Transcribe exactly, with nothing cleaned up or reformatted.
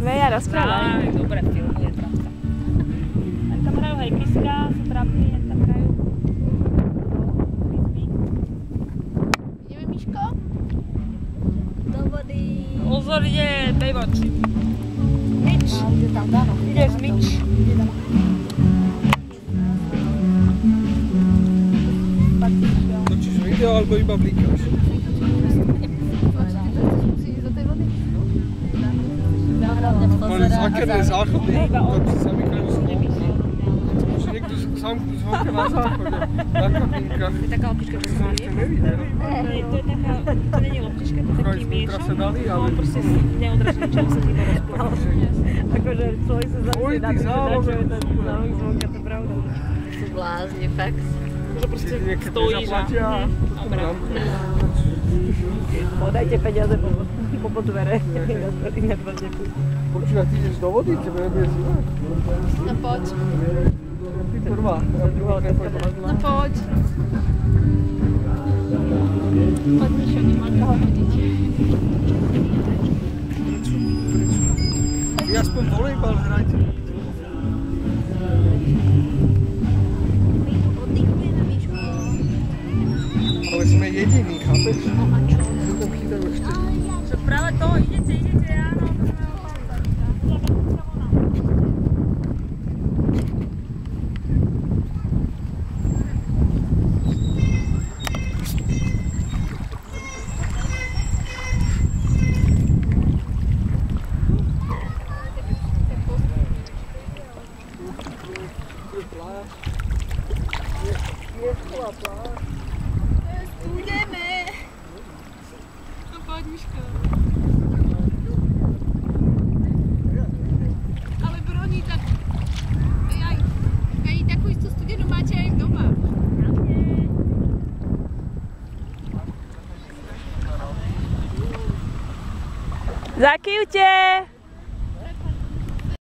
Veja, rozprávaj. Aj, dobre, filmuje trápka. Len tam hrajú hejkiska, sú trápni, len tam hrajú. Ideme, Miško? Do vody. Pozor, ide Baywatch. Mič. Ideš, Mič. Točíš video alebo iba blíkaš? Mali zákerné záchody, tam si zamykajú zvonky. Môže niekto zamknúť zvonky na záchode, na kabinkách. To je taká loptička, čo sa ešte nevidel. To je taká, to nie je loptička, to je taký miešan. Ale on proste neodraží, čo sa tým rozpláva. Akože človek sa zamyslí na to, že načuje ten závok zvonka, to je pravda. Sú blázni, fakt. Že proste stojíš a... Dobre. Podajte peniaze po podvere. Počúva, ty ideš do vody? Tebe nebude zima? No poď. Ty prvá, a druhá nepôjde. No poď. Poď, Mišo, nemá koho hodiť. Vy aspoň volejbal hrajte. Oddychujeme, Miško. Ale sme jediní, chápeš? No a čo? Že tam chytajú ešte. Že práve to, idete, idete, áno. Ideme. No poď, Miško. Ale brodí tak... Aj, aj takú istú studenú máte aj doma. Zakývte!